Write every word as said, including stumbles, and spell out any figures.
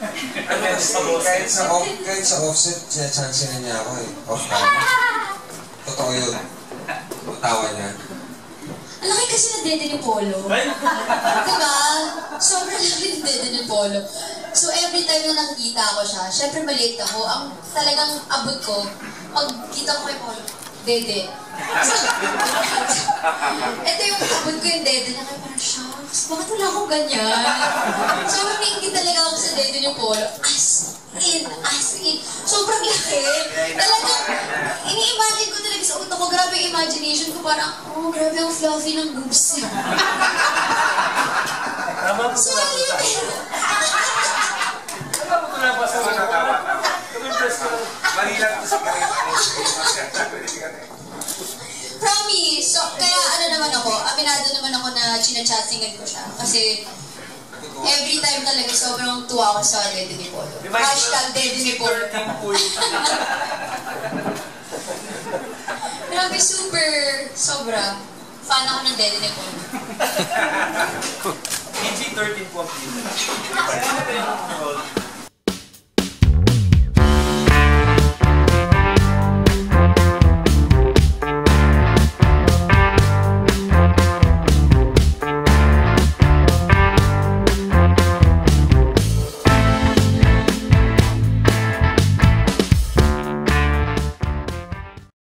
Ano kasi, kahit sa, off, kahit sa offset, chance na niya ako eh. Off camera. Totoo yun. Tawa niya. Ang laki kasi na dede ni Polo. Diba? Sobrang laki ng dede ni Polo. So every time na nakikita ko siya, syempre maliit ako, ang talagang abot ko, pag kita ko kay Polo, dede. So, ito yung abot ko yung dede niya, kaya parang, shucks, bakit wala akong ganyan? Sobrang naingit talaga ako sa dede ni Polo. As in, as in, sobrang laki. Talagang, ini-imagine ko talaga sa utak ko, grabe yung imagination ko, parang, oh, grabe ang fluffy ng boobs. Tama mo sa lahat. Tama mo na ba sa lahat? Mali lang ito sa kanya. Promise! So, kaya ano naman ako, aminado naman ako na chinachattingan ko siya. Kasi, every time talaga sobrang tuwa ako sa Dede ni Polo. Hashtag Dede ni Polo. Grabe, super, sobra. Fan ako ng Dede ni Polo. P G thirteen po ang pinag.